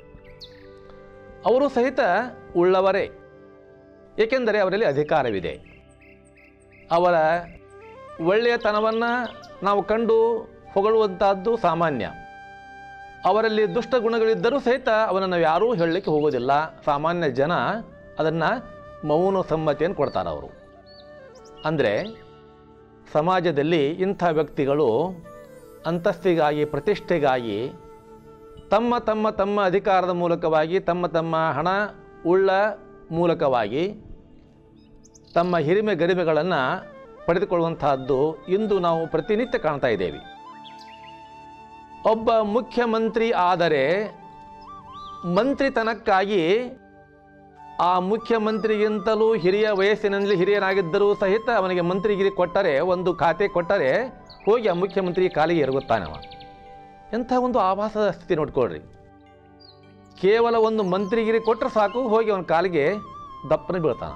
ಅವರು ಸಹಿತ ಉಳ್ಳವರೇ, ಏಕೆಂದರೆ ಅವರಲ್ಲಿ ಅಧಿಕಾರವಿದೆ. ಅವರ ಒಳ್ಳೆಯತನವನ್ನು ನಾವು ಕಂಡು ಹೊಗಳುವಂಥದ್ದು ಸಾಮಾನ್ಯ. ಅವರಲ್ಲಿ ದುಷ್ಟ ಗುಣಗಳಿದ್ದರೂ ಸಹಿತ ಅವನನ್ನು ಯಾರೂ ಹೇಳಲಿಕ್ಕೆ ಹೋಗೋದಿಲ್ಲ. ಸಾಮಾನ್ಯ ಜನ ಅದನ್ನು ಮೌನ ಸಮ್ಮತಿಯನ್ನು ಕೊಡ್ತಾರೆ ಅವರು. ಅಂದರೆ ಸಮಾಜದಲ್ಲಿ ಇಂಥ ವ್ಯಕ್ತಿಗಳು ಅಂತಸ್ತಿಗಾಗಿ, ಪ್ರತಿಷ್ಠೆಗಾಗಿ ತಮ್ಮ ತಮ್ಮ ತಮ್ಮ ಅಧಿಕಾರದ ಮೂಲಕವಾಗಿ, ತಮ್ಮ ತಮ್ಮ ಹಣ ಉಳ್ಳ ಮೂಲಕವಾಗಿ ತಮ್ಮ ಹಿರಿಮೆ ಗರಿಮೆಗಳನ್ನು ಪಡೆದುಕೊಳ್ಳುವಂತಹದ್ದು ಇಂದು ನಾವು ಪ್ರತಿನಿತ್ಯ ಕಾಣ್ತಾ ಇದ್ದೇವೆ. ಒಬ್ಬ ಮುಖ್ಯಮಂತ್ರಿ ಆದರೆ ಮಂತ್ರಿತನಕ್ಕಾಗಿ ಆ ಮುಖ್ಯಮಂತ್ರಿಗಿಂತಲೂ ಹಿರಿಯ ವಯಸ್ಸಿನಲ್ಲಿ ಹಿರಿಯನಾಗಿದ್ದರೂ ಸಹಿತ ಅವನಿಗೆ ಮಂತ್ರಿಗಿರಿ ಕೊಟ್ಟರೆ, ಒಂದು ಖಾತೆ ಕೊಟ್ಟರೆ ಹೋಗಿ ಆ ಮುಖ್ಯಮಂತ್ರಿ ಕಾಲಿಗೆ ಎರಗುತ್ತಾನವ. ಎಂಥ ಒಂದು ಆಭಾಸದ ಸ್ಥಿತಿ ನೋಡ್ಕೊಳ್ರಿ. ಕೇವಲ ಒಂದು ಮಂತ್ರಿಗಿರಿ ಕೊಟ್ಟರೆ ಸಾಕು, ಹೋಗಿ ಅವನ ಕಾಲಿಗೆ ದಪ್ಪನ ಬೀಳ್ತಾನ.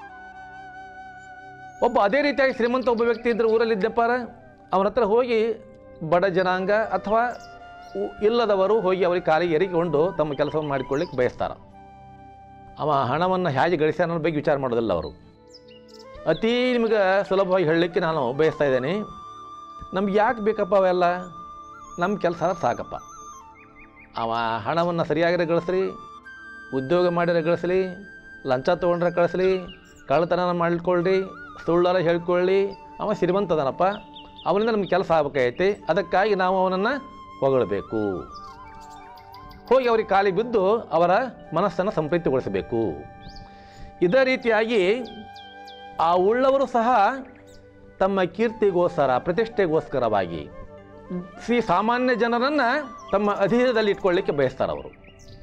ಒಬ್ಬ ಅದೇ ರೀತಿಯಾಗಿ ಶ್ರೀಮಂತ ಒಬ್ಬ ವ್ಯಕ್ತಿ ಇದ್ದರೆ ಊರಲ್ಲಿದ್ದಪ್ಪಾರ, ಅವನ ಹತ್ರ ಹೋಗಿ ಬಡ ಜನಾಂಗ ಅಥವಾ ಇಲ್ಲದವರು ಹೋಗಿ ಅವರಿಗೆ ಕಾಲಿಗೆ ಎರಗಿಕೊಂಡು ತಮ್ಮ ಕೆಲಸವನ್ನು ಮಾಡಿಕೊಳ್ಳಿಕ್ಕೆ ಬಯಸ್ತಾರೆ. ಅವ ಹಣವನ್ನು ಹೇಗೆ ಗಳಿಸ್ಯಾನ ಅನ್ನೋ ಬಗ್ಗೆ ವಿಚಾರ ಮಾಡೋದಿಲ್ಲ ಅವರು. ಅತೀ ನಿಮಗೆ ಸುಲಭವಾಗಿ ಹೇಳಲಿಕ್ಕೆ ನಾನು ಬಯಸ್ತಾ ಇದ್ದೇನೆ. ನಮ್ಗೆ ಯಾಕೆ ಬೇಕಪ್ಪ ಅವೆಲ್ಲ? ನಮ್ಮ ಕೆಲಸ ಸಾಕಪ್ಪ. ಅವ ಹಣವನ್ನು ಸರಿಯಾಗಿರೋ ಗಳಿಸ್ಲಿ, ಉದ್ಯೋಗ ಮಾಡಿರೋ ಗಳಿಸ್ಲಿ, ಲಂಚ ತೊಗೊಂಡ್ರೆ ಕಳಿಸ್ಲಿ, ಕಳ್ಳತನ ಮಾಡಿಕೊಳ್ಳಿ, ಸುಳ್ಳರ ಹೇಳ್ಕೊಳ್ಳಿ, ಅವ ಶ್ರೀಮಂತದನಪ್ಪ, ಅವನಿಂದ ನಮ್ಗೆ ಕೆಲಸ ಆಗಬೇಕಾಗೈತಿ. ಅದಕ್ಕಾಗಿ ನಾವು ಅವನನ್ನು ಹೊಗಳಬೇಕು, ಹೋಗಿ ಅವ್ರಿಗೆ ಕಾಲಿ ಬಿದ್ದು ಅವರ ಮನಸ್ಸನ್ನು ಸಂಪ್ರೀತಿಗೊಳಿಸಬೇಕು. ಇದೇ ರೀತಿಯಾಗಿ ಆ ಉಳ್ಳವರು ಸಹ ತಮ್ಮ ಕೀರ್ತಿಗೋಸ್ಕರ, ಪ್ರತಿಷ್ಠೆಗೋಸ್ಕರವಾಗಿ ಸಾಮಾನ್ಯ ಜನರನ್ನು ತಮ್ಮ ಅಧೀನದಲ್ಲಿ ಇಟ್ಕೊಳ್ಳಿಕ್ಕೆ ಬಯಸ್ತಾರೆ. ಅವರು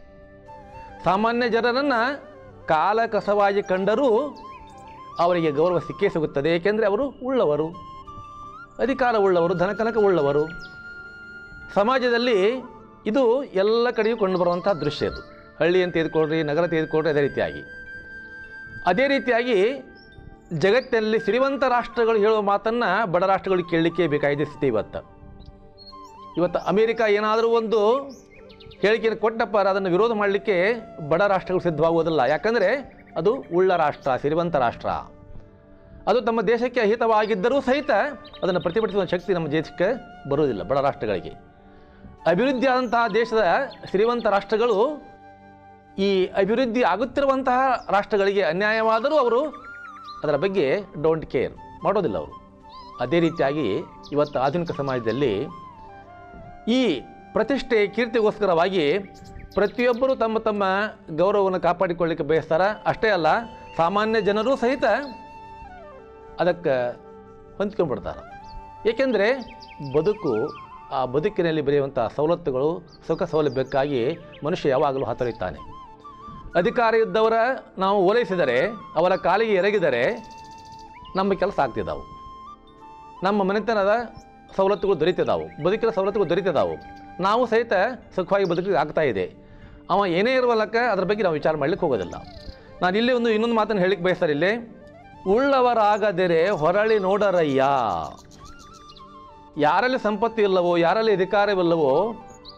ಸಾಮಾನ್ಯ ಜನರನ್ನು ಕಾಲ ಕಸವಾಗಿ ಕಂಡರೂ ಅವರಿಗೆ ಗೌರವ ಸಿಕ್ಕೇ ಸಿಗುತ್ತದೆ. ಏಕೆಂದರೆ ಅವರು ಉಳ್ಳವರು, ಅಧಿಕಾರ ಉಳ್ಳವರು, ಧನಕನಕ ಉಳ್ಳವರು. ಸಮಾಜದಲ್ಲಿ ಇದು ಎಲ್ಲ ಕಡೆಯೂ ಕಂಡುಬರುವಂಥ ದೃಶ್ಯ. ಇದು ಹಳ್ಳಿಯನ್ನು ತೆಗೆದುಕೊಳ್ರಿ, ನಗರ ತೆಗೆದುಕೊಳ್ರಿ, ಅದೇ ರೀತಿಯಾಗಿ ಜಗತ್ತಿನಲ್ಲಿ ಶ್ರೀಮಂತ ರಾಷ್ಟ್ರಗಳು ಹೇಳುವ ಮಾತನ್ನು ಬಡ ರಾಷ್ಟ್ರಗಳು ಕೇಳಲಿಕ್ಕೆ ಬೇಕಾಗಿದೆ ಸ್ಥಿತಿ ಇವತ್ತು ಅಮೇರಿಕ ಏನಾದರೂ ಒಂದು ಹೇಳಿಕೆಯನ್ನು ಕೊಟ್ಟಪ್ಪ, ಅದನ್ನು ವಿರೋಧ ಮಾಡಲಿಕ್ಕೆ ಬಡ ರಾಷ್ಟ್ರಗಳು ಸಿದ್ಧವಾಗುವುದಿಲ್ಲ. ಯಾಕಂದರೆ ಅದು ಉಳ್ಳ ರಾಷ್ಟ್ರ, ಶ್ರೀಮಂತ ರಾಷ್ಟ್ರ. ಅದು ತಮ್ಮ ದೇಶಕ್ಕೆ ಅಹಿತವಾಗಿದ್ದರೂ ಸಹಿತ ಅದನ್ನು ಪ್ರತಿಭಟಿಸುವ ಶಕ್ತಿ ನಮ್ಮ ದೇಶಕ್ಕೆ ಬರುವುದಿಲ್ಲ. ಬಡ ರಾಷ್ಟ್ರಗಳಿಗೆ, ಅಭಿವೃದ್ಧಿ ಆದಂತಹ ದೇಶದ ಶ್ರೀಮಂತ ರಾಷ್ಟ್ರಗಳು ಈ ಅಭಿವೃದ್ಧಿ ಆಗುತ್ತಿರುವಂತಹ ರಾಷ್ಟ್ರಗಳಿಗೆ ಅನ್ಯಾಯವಾದರೂ ಅವರು ಅದರ ಬಗ್ಗೆ ಡೋಂಟ್ ಕೇರ್ ಮಾಡೋದಿಲ್ಲ ಅವರು. ಅದೇ ರೀತಿಯಾಗಿ ಇವತ್ತು ಆಧುನಿಕ ಸಮಾಜದಲ್ಲಿ ಈ ಪ್ರತಿಷ್ಠೆ, ಕೀರ್ತಿಗೋಸ್ಕರವಾಗಿ ಪ್ರತಿಯೊಬ್ಬರೂ ತಮ್ಮ ತಮ್ಮ ಗೌರವವನ್ನು ಕಾಪಾಡಿಕೊಳ್ಳಿಕ್ಕೆ ಬಯಸ್ತಾರೆ. ಅಷ್ಟೇ ಅಲ್ಲ, ಸಾಮಾನ್ಯ ಜನರೂ ಸಹಿತ ಅದಕ್ಕೆ ಹೊಂದ್ಕೊಂಡ್ಬಿಡ್ತಾರೆ. ಏಕೆಂದರೆ ಆ ಬದುಕಿನಲ್ಲಿ ಬೆರೆಯುವಂಥ ಸವಲತ್ತುಗಳು, ಸುಖ ಸೌಲಭ್ಯಕ್ಕಾಗಿ ಮನುಷ್ಯ ಯಾವಾಗಲೂ ಹತೊರೆಯುತ್ತಾನೆ. ಅಧಿಕಾರ ಇದ್ದವರ ನಾವು ಓಲೈಸಿದರೆ, ಅವರ ಕಾಲಿಗೆ ಎರಗಿದರೆ ನಮ್ಮ ಕೆಲಸ ಆಗ್ತಿದ್ದಾವೆ, ನಮ್ಮ ಮನೆತನದ ಸವಲತ್ತುಗಳು ದೊರೀತಿದ್ದಾವೆ, ಬದುಕಿನ ಸವಲತ್ತುಗಳು ದೊರೀತಿದ್ದಾವೆ, ನಾವು ಸಹಿತ ಸುಖವಾಗಿ ಬದುಕಿಗೆ ಆಗ್ತಾ ಇದೆ. ಅವ ಏನೇ ಇರುವಲ್ಲಕ್ಕ ಅದರ ಬಗ್ಗೆ ನಾವು ವಿಚಾರ ಮಾಡಲಿಕ್ಕೆ ಹೋಗೋದಿಲ್ಲ. ನಾನು ಇಲ್ಲಿ ಇನ್ನೊಂದು ಮಾತನ್ನು ಹೇಳಿಕ್ಕೆ ಬಯಸ್ತಾರೆ. ಇಲ್ಲಿ ಉಳ್ಳವರಾಗದರೆ ಹೊರಳಿ ನೋಡರಯ್ಯ. ಯಾರಲ್ಲಿ ಸಂಪತ್ತು ಇಲ್ಲವೋ, ಯಾರಲ್ಲಿ ಅಧಿಕಾರವಿಲ್ಲವೋ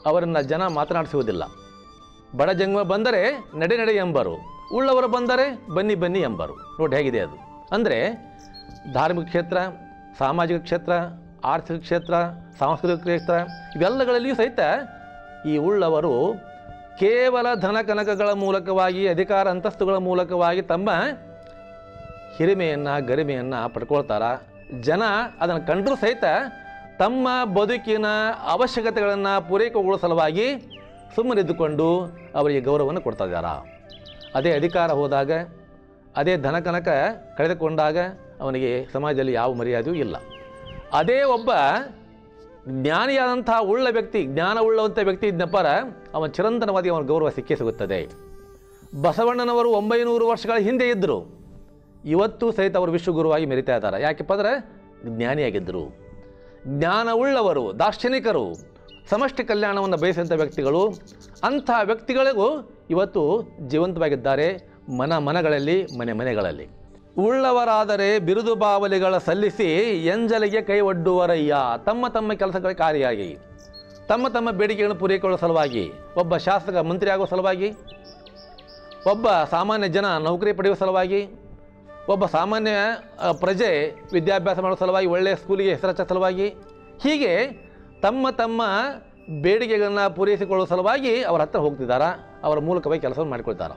ಅವರನ್ನು ಜನ ಮಾತನಾಡಿಸುವುದಿಲ್ಲ. ಬಡ ಜಂಗ ಬಂದರೆ ನಡೆ ನಡೆ ಎಂಬರು, ಉಳ್ಳವರು ಬಂದರೆ ಬನ್ನಿ ಬನ್ನಿ ಎಂಬರು. ನೋಡಿ ಹೇಗಿದೆ ಅದು. ಅಂದರೆ ಧಾರ್ಮಿಕ ಕ್ಷೇತ್ರ, ಸಾಮಾಜಿಕ ಕ್ಷೇತ್ರ, ಆರ್ಥಿಕ ಕ್ಷೇತ್ರ, ಸಾಂಸ್ಕೃತಿಕ ಕ್ಷೇತ್ರ ಇವೆಲ್ಲಗಳಲ್ಲಿಯೂ ಸಹಿತ ಈ ಉಳ್ಳವರು ಕೇವಲ ಧನ ಕನಕಗಳ ಮೂಲಕವಾಗಿ, ಅಧಿಕಾರ ಅಂತಸ್ತುಗಳ ಮೂಲಕವಾಗಿ ತಮ್ಮ ಹಿರಿಮೆಯನ್ನು, ಗರಿಮೆಯನ್ನು ಪಡ್ಕೊಳ್ತಾರ. ಜನ ಅದನ್ನು ಕಂಡರೂ ಸಹಿತ ತಮ್ಮ ಬದುಕಿನ ಅವಶ್ಯಕತೆಗಳನ್ನು ಪೂರೈಕೆಗೊಳ್ಳುವ ಸಲುವಾಗಿ ಸುಮ್ಮನಿದ್ದುಕೊಂಡು ಅವರಿಗೆ ಗೌರವವನ್ನು ಕೊಡ್ತಾ ಇದ್ದಾರೆ. ಅದೇ ಅಧಿಕಾರ ಹೋದಾಗ, ಅದೇ ಧನ ಕನಕ ಕಳೆದುಕೊಂಡಾಗ ಅವನಿಗೆ ಸಮಾಜದಲ್ಲಿ ಯಾವ ಮರ್ಯಾದೆಯೂ ಇಲ್ಲ. ಅದೇ ಒಬ್ಬ ಜ್ಞಾನಿಯಾದಂಥ ಉಳ್ಳ ವ್ಯಕ್ತಿ, ಜ್ಞಾನ ಉಳ್ಳವಂಥ ವ್ಯಕ್ತಿ ಇದ್ದಪ್ಪರ ಅವನ ಚಿರಂತನವಾದಿ ಅವನ ಗೌರವ ಸಿಕ್ಕೇ ಸಿಗುತ್ತದೆ. ಬಸವಣ್ಣನವರು 900 ವರ್ಷಗಳ ಹಿಂದೆ ಇದ್ದರು, ಇವತ್ತು ಸಹಿತ ಅವರು ವಿಶ್ವಗುರುವಾಗಿ ಮೆರಿತಾ ಇದ್ದಾರೆ. ಯಾಕೆಪ್ಪ ಅಂದರೆ ಜ್ಞಾನಿಯಾಗಿದ್ದರು. ಜ್ಞಾನ ಉಳ್ಳವರು, ದಾರ್ಶನಿಕರು, ಸಮಷ್ಟಿ ಕಲ್ಯಾಣವನ್ನು ಬಯಸಿದಂಥ ವ್ಯಕ್ತಿಗಳು, ಅಂಥ ವ್ಯಕ್ತಿಗಳಿಗೂ ಇವತ್ತು ಜೀವಂತವಾಗಿದ್ದಾರೆ ಮನಗಳಲ್ಲಿ, ಮನೆಗಳಲ್ಲಿ. ಉಳ್ಳವರಾದರೆ ಬಿರುದು ಬಾವಲಿಗಳ ಸಲ್ಲಿಸಿ ಎಂಜಲಿಗೆ ಕೈ ಒಡ್ಡುವರಯ್ಯ. ತಮ್ಮ ಕೆಲಸಗಳ ಕಾರ್ಯಾಗಿ, ತಮ್ಮ ಬೇಡಿಕೆಗಳನ್ನು ಪೂರೈಕೊಳ್ಳುವ ಸಲುವಾಗಿ, ಒಬ್ಬ ಶಾಸಕ ಮಂತ್ರಿ ಆಗುವ ಸಲುವಾಗಿ, ಒಬ್ಬ ಸಾಮಾನ್ಯ ಜನ ನೌಕರಿ ಪಡೆಯುವ ಸಲುವಾಗಿ, ಒಬ್ಬ ಸಾಮಾನ್ಯ ಪ್ರಜೆ ವಿದ್ಯಾಭ್ಯಾಸ ಮಾಡುವ ಸಲುವಾಗಿ, ಒಳ್ಳೆಯ ಸ್ಕೂಲಿಗೆ ಹೆಸರಚ್ಚ ಸಲುವಾಗಿ, ಹೀಗೆ ತಮ್ಮ ಬೇಡಿಕೆಗಳನ್ನು ಪೂರೈಸಿಕೊಳ್ಳುವ ಸಲುವಾಗಿ ಅವರ ಹತ್ರ ಹೋಗ್ತಿದ್ದಾರೆ, ಅವರ ಮೂಲಕವಾಗಿ ಕೆಲಸವನ್ನು ಮಾಡಿಕೊಳ್ತಾರೆ.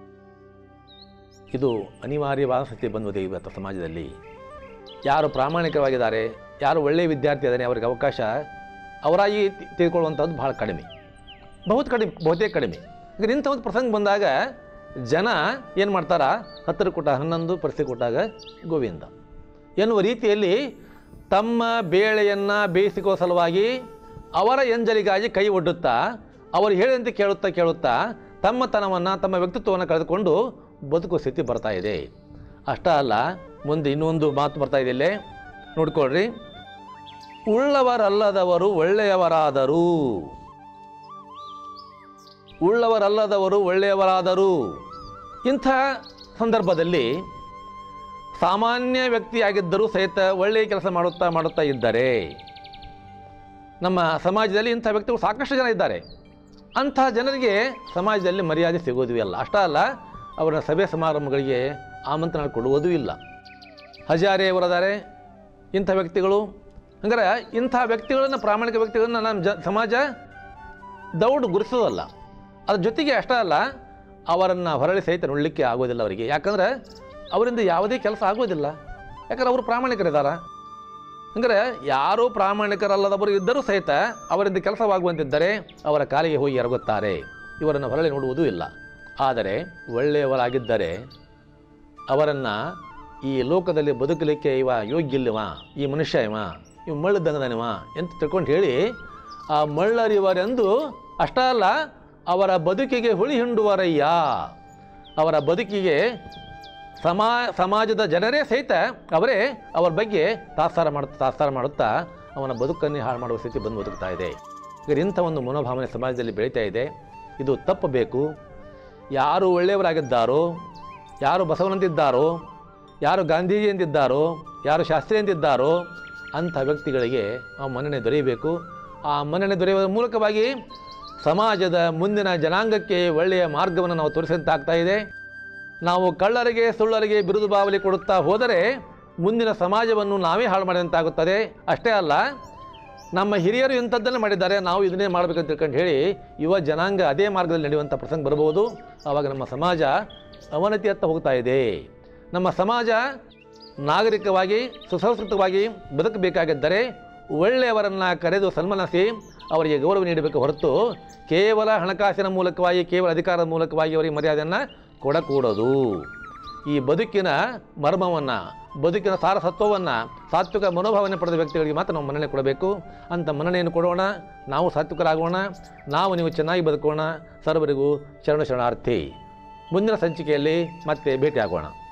ಇದು ಅನಿವಾರ್ಯವಾದ ಸ್ಥಿತಿ ಬಂದಿದೆ ಇವತ್ತು ಸಮಾಜದಲ್ಲಿ. ಯಾರು ಪ್ರಾಮಾಣಿಕವಾಗಿದ್ದಾರೆ, ಯಾರು ಒಳ್ಳೆಯ ವಿದ್ಯಾರ್ಥಿ ಇದ್ದಾನೆ, ಅವರಿಗೆ ಅವಕಾಶ ಅವರಾಗಿ ತೆಗೆದುಕೊಳ್ಳುವಂಥದ್ದು ಭಾಳ ಕಡಿಮೆ, ಬಹುತೇಕ ಕಡಿಮೆ. ಈಗ ಇಂಥ ಒಂದು ಪ್ರಸಂಗ ಬಂದಾಗ ಜನ ಏನು ಮಾಡ್ತಾರ, 10 ಕೊಟ್ಟ 11, ಪರಿಸ್ಥಿತಿ ಕೊಟ್ಟಾಗ ಗೋವಿಂದ ಎನ್ನುವ ರೀತಿಯಲ್ಲಿ ತಮ್ಮ ಬೇಳೆಯನ್ನು ಬೇಯಿಸಿಕೋ ಸಲುವಾಗಿ ಅವರ ಎಂಜಲಿಗಾಗಿ ಕೈ ಒಡ್ಡುತ್ತಾ, ಅವರು ಹೇಳಿದಂತೆ ಕೇಳುತ್ತಾ ತಮ್ಮತನವನ್ನು, ತಮ್ಮ ವ್ಯಕ್ತಿತ್ವವನ್ನು ಕಳೆದುಕೊಂಡು ಬದುಕುವ ಸ್ಥಿತಿ ಬರ್ತಾ ಇದೆ. ಅಷ್ಟೇ ಅಲ್ಲ, ಮುಂದೆ ಇನ್ನೊಂದು ಮಾತು ಬರ್ತಾ ಇದೆ ಇಲ್ಲೇ ನೋಡ್ಕೊಳ್ರಿ. ಉಳ್ಳವರಲ್ಲದವರು ಒಳ್ಳೆಯವರಾದರು. ಇಂಥ ಸಂದರ್ಭದಲ್ಲಿ ಸಾಮಾನ್ಯ ವ್ಯಕ್ತಿಯಾಗಿದ್ದರೂ ಸಹಿತ ಒಳ್ಳೆಯ ಕೆಲಸ ಮಾಡುತ್ತಾ ಇದ್ದಾರೆ. ನಮ್ಮ ಸಮಾಜದಲ್ಲಿ ಇಂಥ ವ್ಯಕ್ತಿಗಳು ಸಾಕಷ್ಟು ಜನ ಇದ್ದಾರೆ. ಅಂಥ ಜನರಿಗೆ ಸಮಾಜದಲ್ಲಿ ಮರ್ಯಾದೆ ಸಿಗೋದು ಇಲ್ಲ. ಅಷ್ಟೇ ಅಲ್ಲ, ಅವರ ಸಭೆ ಸಮಾರಂಭಗಳಿಗೆ ಆಮಂತ್ರಣ ಕೊಡುವುದೂ ಇಲ್ಲ. ಹಜಾರೆಯವರಿದ್ದಾರೆ ಇಂಥ ವ್ಯಕ್ತಿಗಳು. ಹಂಗಾರೆ ಇಂಥ ವ್ಯಕ್ತಿಗಳನ್ನು, ಪ್ರಾಮಾಣಿಕ ವ್ಯಕ್ತಿಗಳನ್ನು ನಮ್ಮ ಸಮಾಜ ದೌಡು ಗುರುಸೋದಲ್ಲ. ಅದ್ರ ಜೊತೆಗೆ ಅಷ್ಟೇ ಅಲ್ಲ, ಅವರನ್ನು ಹೊರಳಿ ಸಹಿತ ನೋಡಲಿಕ್ಕೆ ಆಗೋದಿಲ್ಲ ಅವರಿಗೆ. ಯಾಕಂದರೆ ಅವರಿಂದ ಯಾವುದೇ ಕೆಲಸ ಆಗೋದಿಲ್ಲ, ಯಾಕಂದ್ರೆ ಅವರು ಪ್ರಾಮಾಣಿಕರಿದ್ದಾರೆ. ಹಂಗಾರೆ ಯಾರೂ ಪ್ರಾಮಾಣಿಕರಲ್ಲದವರು ಇದ್ದರೂ ಸಹಿತ ಅವರಿಂದ ಕೆಲಸವಾಗುವಂತಿದ್ದರೆ ಅವರ ಕಾಲಿಗೆ ಹೋಗಿ ಎರಗುತ್ತಾರೆ, ಇವರನ್ನು ಹೊರಳಿ ನೋಡುವುದೂ ಇಲ್ಲ. ಆದರೆ ಒಳ್ಳೆಯವರಾಗಿದ್ದರೆ ಅವರನ್ನು ಈ ಲೋಕದಲ್ಲಿ ಬದುಕಲಿಕ್ಕೆ ಇವ ಯೋಗ್ಯ ಇಲ್ಲವ, ಈ ಮನುಷ್ಯ ಇವ ಮಳ್ಳದಂಗದನಿವ ಅಂತ ತಿಳ್ಕೊಂಡು ಹೇಳಿ ಆ ಮಳ್ಳರಿವರೆಂದು ಅಷ್ಟೇ ಅಲ್ಲ, ಅವರ ಬದುಕಿಗೆ ಹುಳಿ ಹಿಂಡುವರಯ್ಯ. ಅವರ ಬದುಕಿಗೆ ಸಮಾಜದ ಜನರೇ ಸಹಿತ ಅವರ ಬಗ್ಗೆ ತಾತ್ಸಾರ ಮಾಡುತ್ತಾ ಅವನ ಬದುಕನ್ನೇ ಹಾಳು ಮಾಡುವ ಸ್ಥಿತಿ ಬಂದು ಬದುಕ್ತಾ ಇದೆ. ಇಂಥ ಒಂದು ಮನೋಭಾವನೆ ಸಮಾಜದಲ್ಲಿ ಬೆಳೀತಾ ಇದೆ. ಇದು ತಪ್ಪಬೇಕು. ಯಾರು ಒಳ್ಳೆಯವರಾಗಿದ್ದಾರೋ, ಯಾರು ಬಸವನಂತಿದ್ದಾರೋ, ಯಾರು ಗಾಂಧೀಜಿ ಅಂತಿದ್ದಾರೋ, ಯಾರು ಶಾಸ್ತ್ರಿ ಅಂತಿದ್ದಾರೋ ಅಂಥ ವ್ಯಕ್ತಿಗಳಿಗೆ ಆ ಮನ್ನಣೆ ದೊರೆಯಬೇಕು. ಆ ಮನ್ನಣೆ ದೊರೆಯುವ ಮೂಲಕವಾಗಿ ಸಮಾಜದ ಮುಂದಿನ ಜನಾಂಗಕ್ಕೆ ಒಳ್ಳೆಯ ಮಾರ್ಗವನ್ನು ನಾವು ತೋರಿಸಿದಂತಾಗ್ತಾ ಇದೆ. ನಾವು ಕಳ್ಳರಿಗೆ ಸುಳ್ಳರಿಗೆ ಬಿರುದು ಬಾವಲಿ ಕೊಡುತ್ತಾ ಹೋದರೆ ಮುಂದಿನ ಸಮಾಜವನ್ನು ನಾವೇ ಹಾಳು ಮಾಡಿದಂತಾಗುತ್ತದೆ. ಅಷ್ಟೇ ಅಲ್ಲ, ನಮ್ಮ ಹಿರಿಯರು ಇಂಥದ್ದನ್ನು ಮಾಡಿದ್ದಾರೆ, ನಾವು ಇದನ್ನೇ ಮಾಡಬೇಕಂತ ತಿಳ್ಕೊಂಡು ಹೇಳಿ ಯುವ ಜನಾಂಗ ಅದೇ ಮಾರ್ಗದಲ್ಲಿ ನಡೆಯುವಂಥ ಪ್ರಸಂಗ ಬರಬಹುದು. ಆವಾಗ ನಮ್ಮ ಸಮಾಜ ಅವನತಿಯತ್ತ ಹೋಗ್ತಾ ಇದೆ. ನಮ್ಮ ಸಮಾಜ ನಾಗರಿಕವಾಗಿ ಸುಸಂಸ್ಕೃತವಾಗಿ ಬದುಕಬೇಕಾಗಿದ್ದರೆ ಒಳ್ಳೆಯವರನ್ನು ಕರೆದು ಸನ್ಮಾನಿಸಿ ಅವರಿಗೆ ಗೌರವ ನೀಡಬೇಕು ಹೊರತು ಕೇವಲ ಹಣಕಾಸಿನ ಮೂಲಕವಾಗಿ, ಕೇವಲ ಅಧಿಕಾರದ ಮೂಲಕವಾಗಿ ಅವರಿಗೆ ಮರ್ಯಾದೆಯನ್ನು ಕೊಡಕೂಡದು. ಈ ಬದುಕಿನ ಮರ್ಮವನ್ನು, ಬದುಕಿನ ಸಾರಸತ್ವವನ್ನು, ಸಾತ್ವಿಕ ಮನೋಭಾವನೆ ಪಡೆದ ವ್ಯಕ್ತಿಗಳಿಗೆ ಮಾತ್ರ ನಾವು ಮನ್ನಣೆ ಕೊಡಬೇಕು. ಅಂಥ ಮನ್ನಣೆಯನ್ನು ಕೊಡೋಣ. ನಾವು ಸಾತ್ವಿಕರಾಗೋಣ, ನೀವು ಚೆನ್ನಾಗಿ ಬದುಕೋಣ. ಸರ್ವರಿಗೂ ಶರಣಾರ್ಥಿ. ಮುಂದಿನ ಸಂಚಿಕೆಯಲ್ಲಿ ಮತ್ತೆ ಭೇಟಿಯಾಗೋಣ.